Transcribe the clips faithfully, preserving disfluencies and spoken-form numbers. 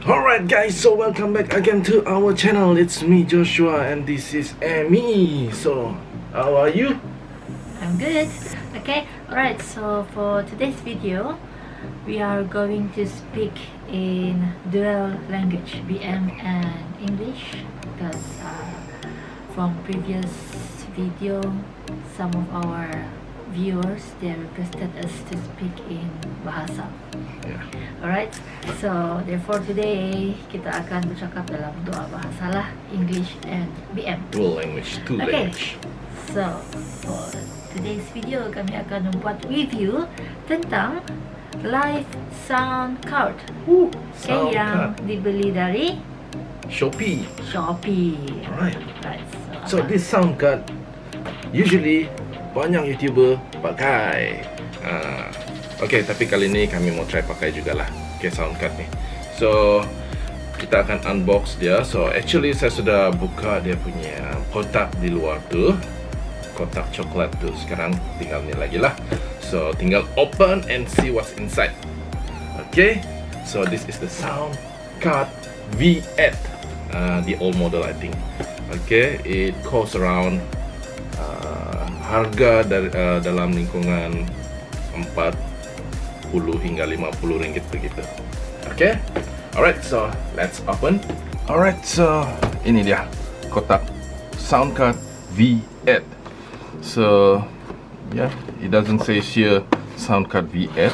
Alright guys, so welcome back again to our channel. It's me Joshua and this is Amy. So, how are you? I'm good. Okay, alright, so for today's video we are going to speak in dual language, B M and English, because uh, from previous video some of our viewers, they requested us to speak in bahasa. Yeah. Alright, so therefore today kita akan bercakap dalam dua bahasa lah, English and B M. Dual language, two Okay, language. so for today's video kami akan membuat review tentang live sound card. Woo, Okay, sound yang card. dibeli dari Shopee. Shopee. Alright. Right, So this sound card usually banyak YouTuber pakai. Uh, okay, tapi kali ni kami mau try pakai jugalah. Okay, sound card ni. So kita akan unbox dia. So actually saya sudah buka dia punya kotak di luar tu, kotak coklat tu. Sekarang tinggal ni lagi lah. So tinggal open and see what's inside. Okay, so this is the sound card V eight, uh, the old model I think. Okay, it costs around uh, harga dari, uh, dalam lingkungan empat puluh hingga lima puluh ringgit begitu. Okay, alright, so let's open. Alright, so ini dia kotak sound card V eight. So yeah, it doesn't say here sound card V eight.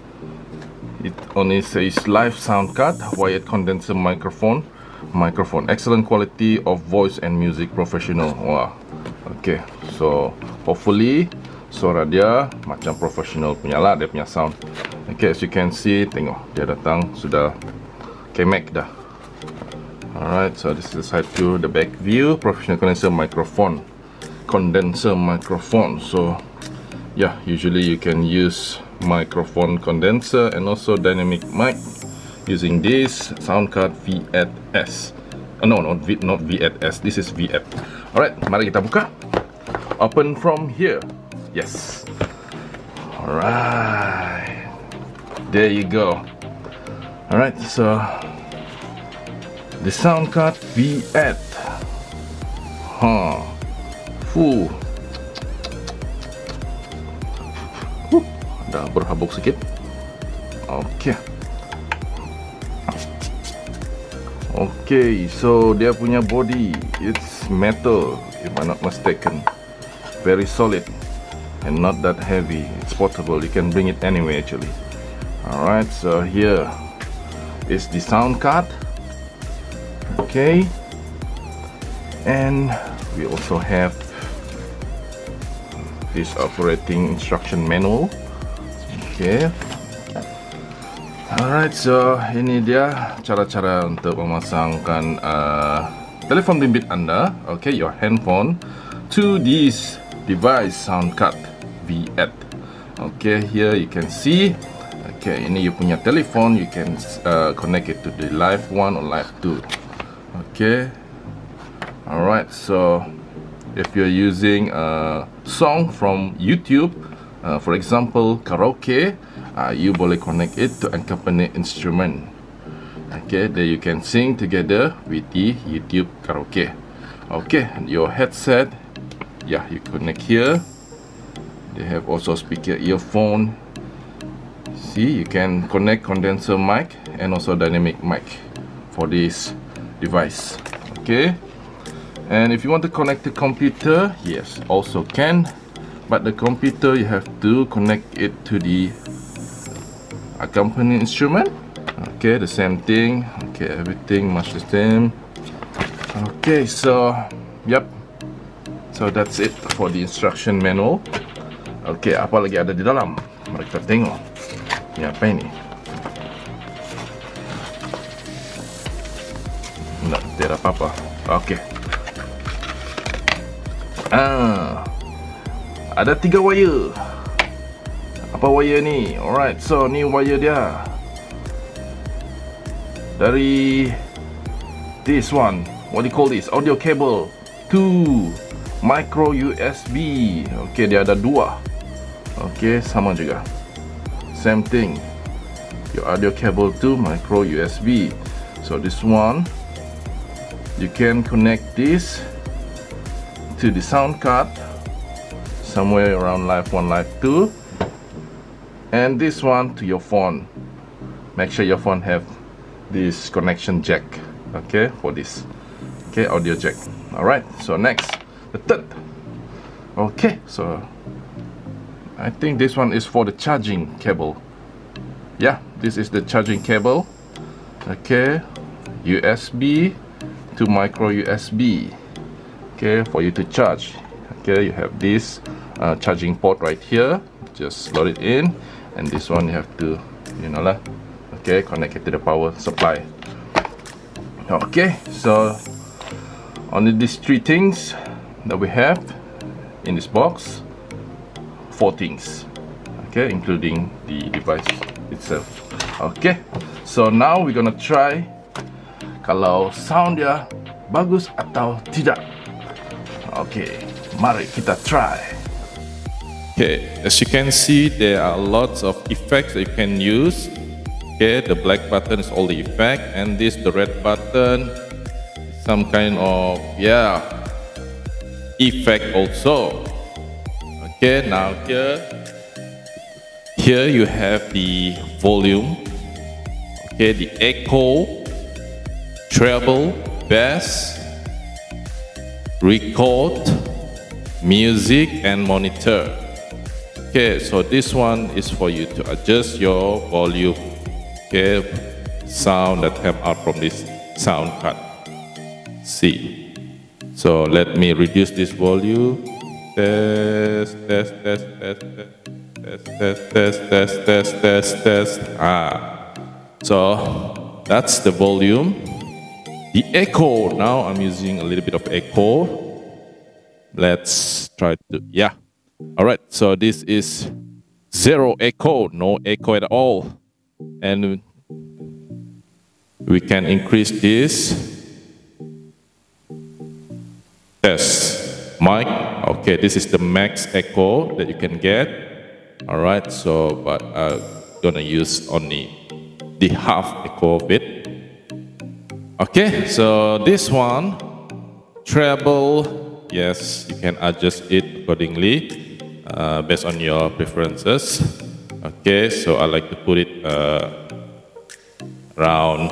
It only says live sound card, wired condenser microphone. Microphone, excellent quality of voice and music professional. Wah, okay. So hopefully suara dia macam professional punya lah, dia punya sound. Okay, as you can see, tengok dia datang sudah kemek dah. Alright, so this is the side view, the back view. Professional condenser microphone, condenser microphone. So yeah, usually you can use microphone condenser and also dynamic mic using this sound card V eight S. Oh, no, not V, not V eight S. This is V eight. Alright, mari kita buka. Open from here. Yes. Alright. There you go. Alright, so the sound card V eight. Huh. Fuh. Huh. Ada berhabuk sikit. Okay. Okay, so dia punya body, it's metal if I'm not mistaken. Very solid and not that heavy. It's portable, you can bring it anywhere actually. Alright, so here is the sound card. Okay, and we also have this operating instruction manual. Okay. Alright, so ini dia cara-cara untuk memasangkan uh, telefon bimbit anda, okay, your handphone, to this device sound card V eight. Okay, here you can see. Okay, ini you punya telefon, you can uh, connect it to the live one or live two. Okay. Alright, so if you're using a song from YouTube, uh, for example karaoke, Uh, you boleh connect it to accompany instrument. Okay, there you can sing together with the YouTube karaoke. Okay, and your headset, yeah, you connect here. They have also speaker earphone. See, you can connect condenser mic and also dynamic mic for this device. Okay, and if you want to connect the computer, yes, also can. But the computer, you have to connect it to the accompanying instrument. Okay, the same thing. Okay, everything much the same. Okay, so yep, so that's it for the instruction manual. Okay, apa lagi ada di dalam? Mari kita tengok. Ini apa ini? Tidak, tidak apa-apa. Okay. Ah, ada tiga wire. Apa wire ni? Alright, so ni wire dia dari this one. What do you call this? Audio cable to micro U S B. Okay, dia ada dua. Okay, sama juga. Same thing. Your audio cable to micro U S B. So this one, you can connect this to the sound card somewhere around live one, live two, and this one to your phone. Make sure your phone have this connection jack, okay, for this, okay, audio jack. All right, so next, the third. Okay, so I think this one is for the charging cable. Yeah, this is the charging cable. Okay, U S B to micro U S B. Okay, for you to charge. Okay, you have this uh, charging port right here. Just slot it in, and this one you have to, you know lah. Okay, connect it to the power supply. Okay, so only these three things that we have in this box. Four things, okay, including the device itself. Okay, so now we're gonna try kalau sound dia bagus atau tidak. Okay, mari kita try. Okay, as you can see, there are lots of effects that you can use. Okay, the black button is all the effect, and this, the red button, some kind of, yeah, effect also. Okay, now here, here you have the volume. Okay, the echo, treble, bass, record, music, and monitor. Okay, so this one is for you to adjust your volume. Okay, sound that come out from this sound card. See, so let me reduce this volume. Test, test, test, test, test, test, test, test, test, test, test. Ah, so that's the volume. The echo. Now I'm using a little bit of echo. Let's try to, yeah. All right, so this is zero echo, no echo at all. And we can increase this. Test. Mic. Okay, this is the max echo that you can get. All right, so but I'm gonna use only the half echo of it. Okay, so this one, treble. Yes, you can adjust it accordingly uh, based on your preferences. Okay, so I like to put it uh, around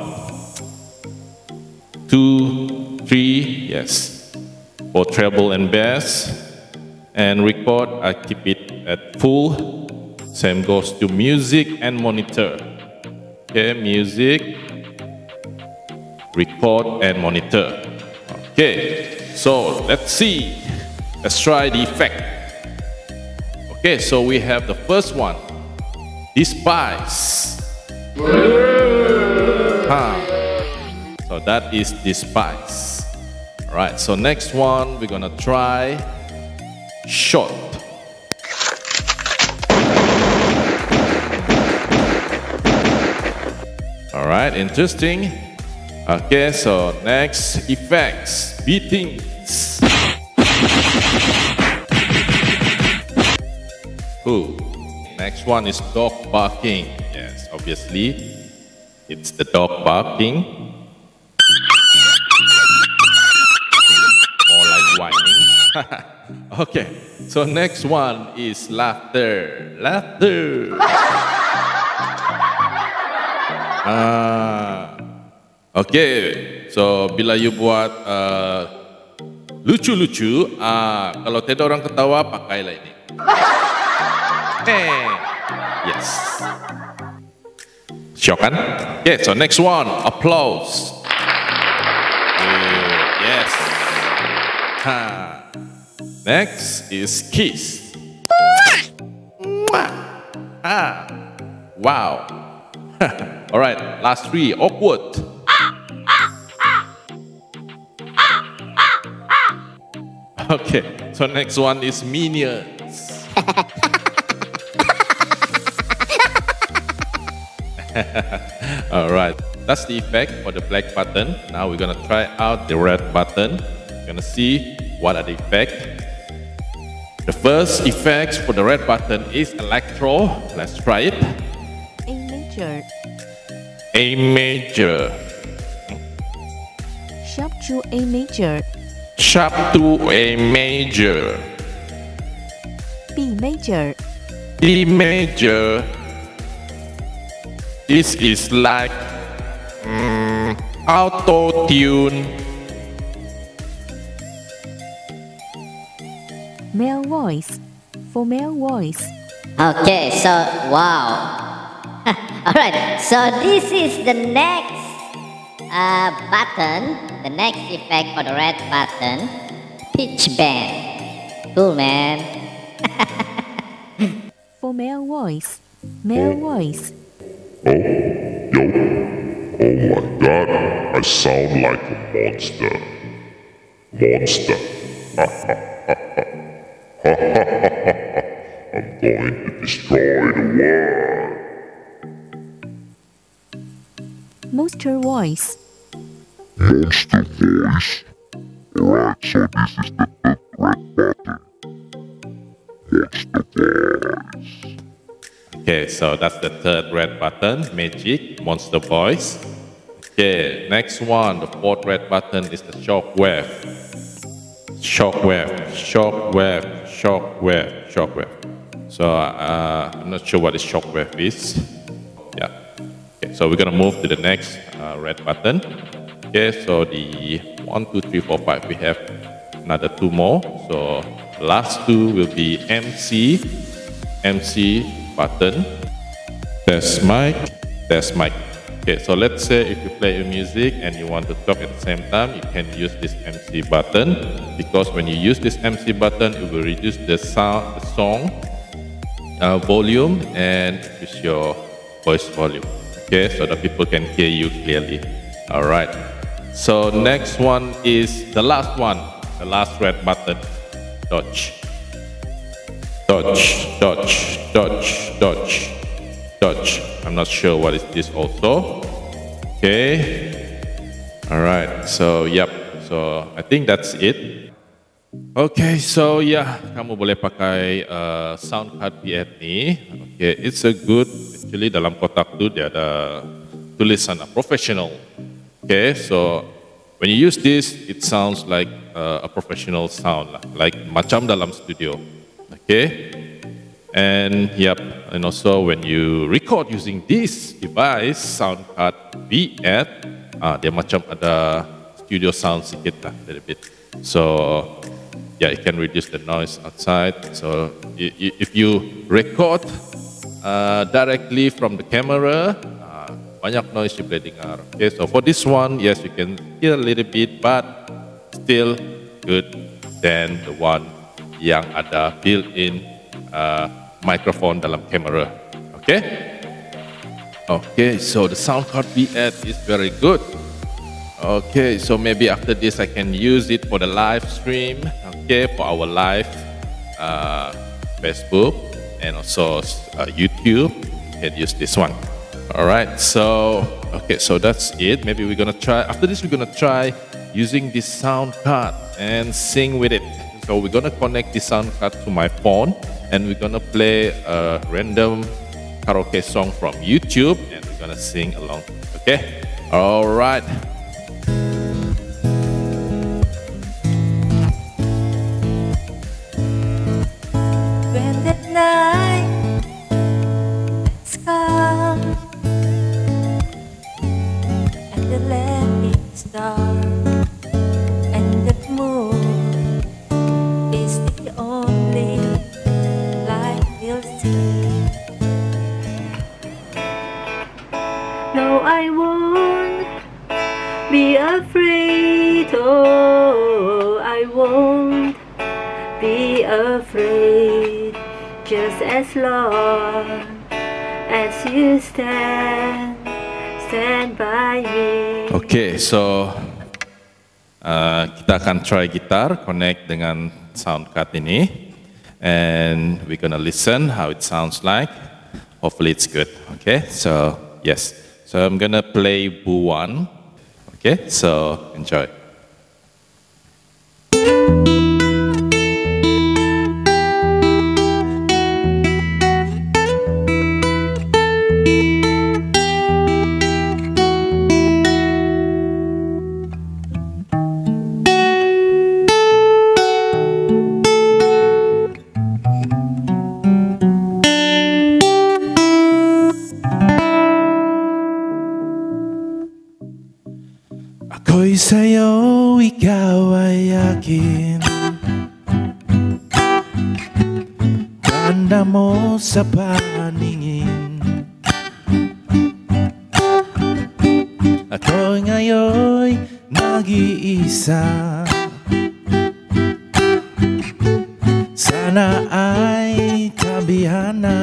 two, three. Yes. For treble and bass, and record, I keep it at full. Same goes to music and monitor. Okay, music, record, and monitor. Okay, so let's see. Let's try the effect. Okay, so we have the first one, despise. Huh. So that is despise. Alright, so next one we're gonna try short. Alright, interesting. Okay, so next, effects, beatings. Ooh. Next one is dog barking. Yes, obviously it's the dog barking. Okay, so next one is laughter. Laughter. Ah, okay. So bila you buat lucu-lucu, uh, ah, kalau tidak orang ketawa, pakailah ini. Hey, yes. Syok kan? Okay, so next one, applause. Uh, yes. Ha. Next is kiss. Ah, wow. All right, last three, awkward. Okay, so next one is minions. All right, that's the effect for the black button. Now we're gonna try out the red button. We're gonna see what are the effects. The first effects for the red button is electro. Let's try it. A major. A major. Sharp to A major. Sharp to A major. B major. B major. This is like mm, auto tune. Male voice. For male voice. Okay, so wow. Alright, so this is the next uh, button, the next effect for the red button, pitch bend. Cool, man. For male voice. Male voice. Oh, yo. Oh my god, I sound like a monster. Monster. I'm going to destroy the world. Monster voice. Monster voice. Alright, so this is the third red button. Monster voice. Okay, so that's the third red button, magic, monster voice. Okay, next one, the fourth red button is the shockwave. Shockwave, shockwave, shockwave, shockwave. So uh, I'm not sure what the shockwave is. Yeah. Okay, so we're gonna move to the next uh, red button. Okay, so the one, two, three, four, five. We have another two more. So the last two will be M C, M C button. Test mic, test mic. Okay, so let's say if you play a music and you want to talk at the same time, you can use this M C button, because when you use this M C button, it will reduce the sound, the song uh, volume and increase your voice volume. Okay, so that people can hear you clearly. All right. So next one is the last one, the last red button, dodge. Dodge, dodge, dodge, dodge, dodge. I'm not sure what is this also. Okay. All right. So, yep. So, I think that's it. Okay. So, yeah. Kamu boleh pakai uh, sound card V eight ni. Okay. It's a good. Actually, dalam kotak tu dia ada tulisan professional. Okay. So, when you use this, it sounds like uh, a professional sound lah. Like macam dalam studio. Okay, and yep, and also when you record using this device, sound card V eight, uh, dia macam ada studio sound sikit lah, a little bit. So yeah, it can reduce the noise outside. So if you record uh, directly from the camera, uh, banyak noise you boleh dengar. Okay, so for this one, yes, you can hear a little bit, but still good than the one yang ada built-in uh, microphone dalam kamera. Okay? Okay, so the sound card V eight is very good. Okay, so maybe after this I can use it for the live stream. Okay, for our live uh, Facebook and also uh, YouTube. You can use this one. All right, so okay, so that's it. Maybe we're gonna try. After this, we're gonna try using this sound card and sing with it. So we're gonna connect the sound card to my phone and we're gonna play a random karaoke song from YouTube and we're gonna sing along. Okay? All right. When the night has come and the land is dark and the moon is the only light we'll see. No, I won't be afraid. Oh, I won't be afraid. Just as long as you stand, stand by me. Okay, so uh, kita akan try gitar, connect dengan sound card ini, and we're gonna listen how it sounds like. Hopefully it's good. Okay, so yes, so I'm gonna play Bu one. Okay, so enjoy. Ako'y sa'yo, ikaw ay akin. Ganda mo sa paningin. Ako'y ngayon nag-iisa. Sana ay tabihan na.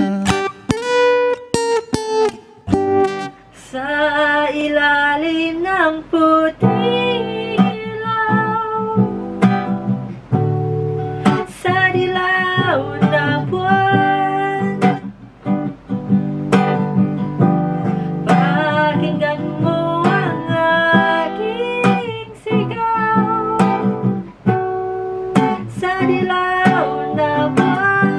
Sa ilalim ng puting ilaw, sa dilaw ng buwan, pakinggan mo ang aking sigaw. Sa dilaw ng buwan.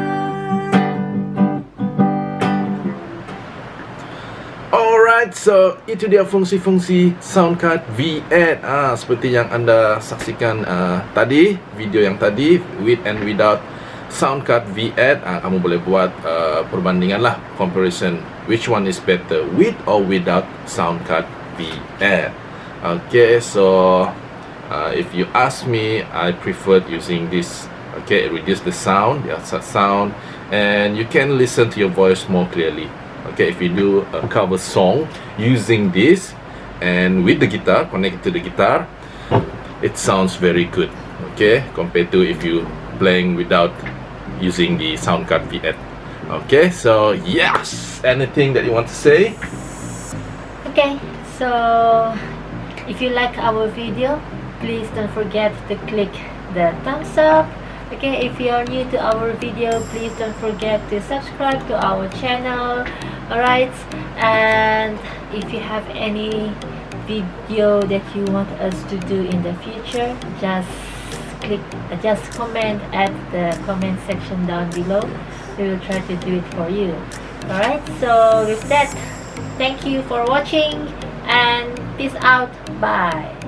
Alright, so itu dia fungsi-fungsi Soundcard V eight. Ah, seperti yang anda saksikan uh, tadi, video yang tadi, with and without Soundcard V eight. Ah, kamu boleh buat uh, perbandingan lah, comparison, which one is better, with or without Soundcard V eight. Okay, so uh, if you ask me, I preferred using this. Okay, it reduce the sound, the outside sound, and you can listen to your voice more clearly. Okay, if you do a cover song using this and with the guitar, connected to the guitar, it sounds very good. Okay, compared to if you playing without using the Soundcard V eight. Okay, so yes, anything that you want to say? Okay, so if you like our video, please don't forget to click the thumbs up. Okay, if you are new to our video, please don't forget to subscribe to our channel. Alright, and if you have any video that you want us to do in the future, just click uh, just comment at the comment section down below. We will try to do it for you. Alright, so with that, thank you for watching and peace out. Bye.